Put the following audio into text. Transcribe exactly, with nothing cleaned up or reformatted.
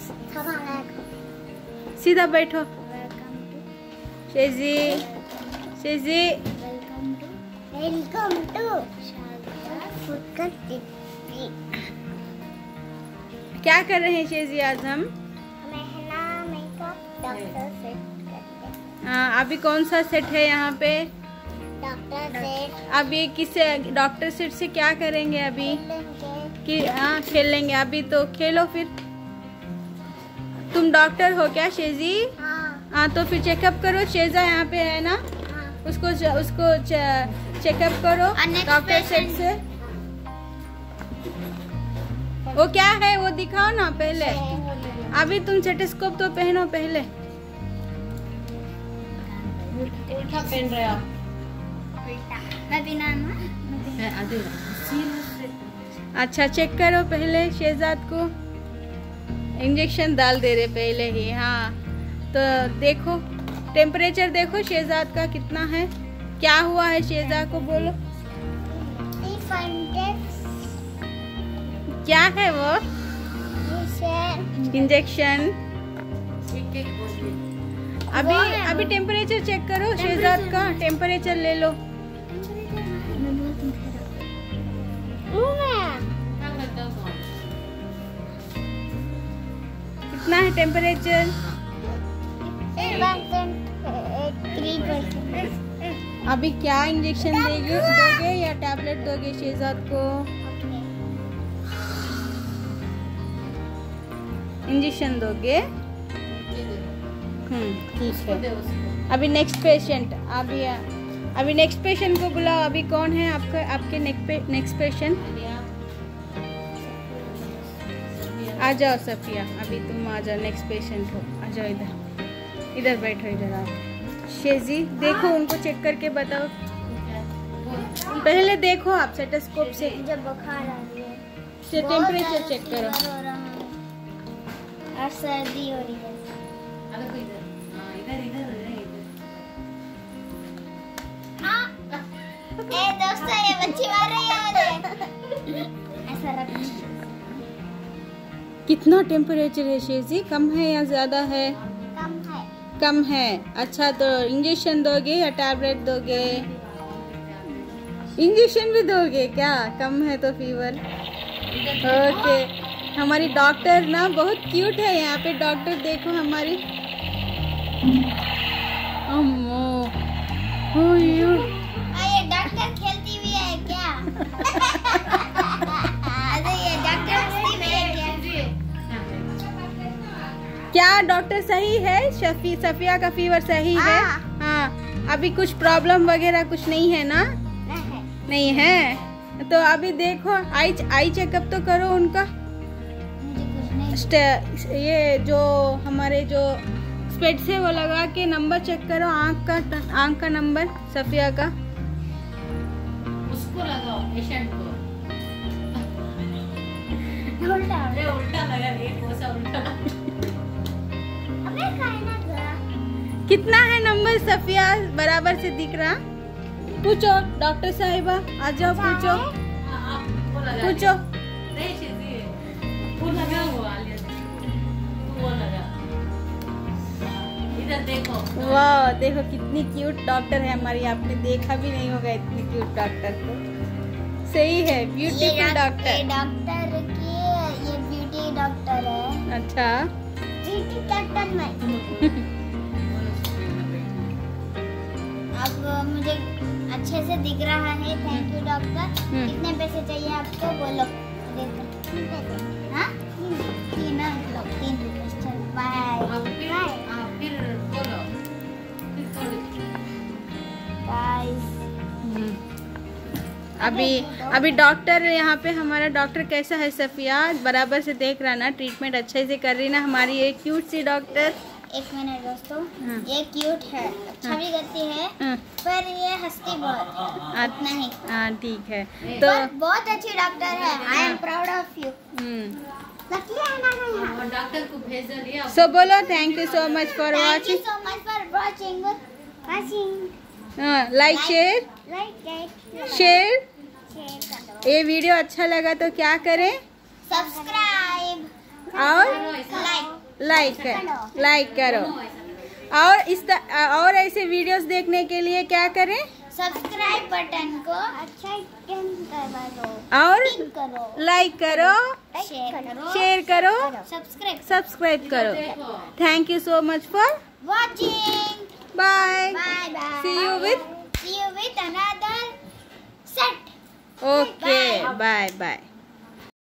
सीधा बैठो। शेजी शेजी welcome to क्या कर रहे हैं शेजी? आज हम डॉक्टर सेट करते हैं। हाँ, अभी कौन सा सेट है यहाँ पे? Doctor set. अभी किसे डॉक्टर सेट से क्या करेंगे अभी? कि हाँ खेलेंगे। अभी तो खेलो फिर। तुम डॉक्टर हो क्या शेजी? हाँ। हाँ तो फिर चेकअप करो। शेजा यहाँ पे है ना? हाँ। उसको उसको चेकअप करो डॉक्टर सेट से। वो क्या है वो दिखाओ ना पहले। अभी तुम स्टेथोस्कोप तो पहनो पहले। उल्टा पहन रहे हो। मैं बिना ना अच्छा चेक करो पहले। शेजाद को इंजेक्शन डाल दे रहे पहले ही। हाँ तो देखो टेम्परेचर देखो शेजाद का कितना है। क्या हुआ है शेजाद को बोलो। क्या है वो? इंजेक्शन। अभी अभी टेम्परेचर चेक करो शेजाद का। टेम्परेचर ले लो। कितना है टेम्परेचर? अभी क्या इंजेक्शन देगे दोगे या टैबलेट दोगे शेजाद को? इंजेक्शन दोगे? हम्म ठीक है। अभी नेक्स्ट पेशेंट। अभी अभी नेक्स्ट पेशेंट को बुलाओ। अभी कौन है आपका आपके नेक्स्ट पेशेंट? आ जाओ सफिया। अभी तुम आ जाओ। नेक्स्ट पेशेंट हो। आ जाओ इधर इधर बैठो। इधर आओ। शेजी देखो उनको चेक करके बताओ। पहले देखो आप स्टेथोस्कोप से। जब बुखार आ रही है से टेम्परेचर चेक करो। और सर्दी हो रही है। इधर इधर ए दोस्तों ये बच्ची मार रही है मुझे। ऐसा रख। कितना टेम्परेचर है शेजी? कम है या ज्यादा है? कम है। कम है। अच्छा तो इंजेक्शन दोगे या टैबलेट दोगे? इंजेक्शन भी दोगे क्या? कम है तो फीवर। ओके। हमारी डॉक्टर ना बहुत क्यूट है। यहाँ पे डॉक्टर देखो हमारी। अम्मो हो यू। ये डॉक्टर खेलती भी है क्या? अरे ये डॉक्टर मस्ती में है क्या? क्या डॉक्टर सही है? शफी सफिया का फीवर सही है? हाँ। अभी कुछ प्रॉब्लम वगैरह कुछ नहीं है ना? नहीं, नहीं है। तो अभी देखो आई आई चेकअप तो करो उनका। ये जो हमारे जो स्पेट्स है वो लगा के नंबर चेक करो। आँख का आँख का नंबर सफिया का। उसको लगाओ पेशेंट को। उल्टा उल्टा लगा। एक वो सा उल्टा। अबे खाना जरा। कितना है नंबर सफिया? बराबर से दिख रहा? पूछो डॉक्टर साहिबा। आ जाओ पूछो पूछो। नहीं शेजी वो लगा वो आलिया वो लगा। इधर देखो। वाह देखो कितनी क्यूट डॉक्टर है हमारी। आपने देखा भी नहीं होगा इतनी क्यूट डॉक्टर को। सही है ब्यूटीफुल डॉक्टर। डॉक्टर की ये ब्यूटी डॉक्टर है। अच्छा ब्यूटी डॉक्टर नहीं। अब मुझे अच्छे से दिख रहा है। Thank you doctor. कितने पैसे चाहिए आपको बोलो। हाँ तीन लो तीन रुपये। चलो बाय बाय। फिर बोलो बाय। अभी अभी डॉक्टर यहाँ पे हमारा डॉक्टर कैसा है सफिया? बराबर से देख रहा ना? ट्रीटमेंट अच्छे से कर रही ना हमारी ये क्यूट सी डॉक्टर? एक मिनट दोस्तों। हाँ। ये क्यूट है। अच्छा भी करती है। हाँ। पर ये हंसती बहुत है। उतना ही। हाँ ठीक है तो बहुत अच्छी डॉक्टर है। I am proud of you. Doctor को भेज दिया। सो बोलो thank you so much for thank you watching. So much for watching watching. Like share like share. ये वीडियो अच्छा लगा तो क्या करें? सब्सक्राइब और लाइक लाइक कर लाइक करो और इस त, और ऐसे वीडियोस देखने के लिए क्या करें? सब्सक्राइब बटन को अच्छा दबा दो और टिक करो लाइक करो, शेयर करो शेयर करो, सब्सक्राइब सब्सक्राइब करो। Thank you so much for watching bye. Bye bye See you with see you with another set okay. Bye bye.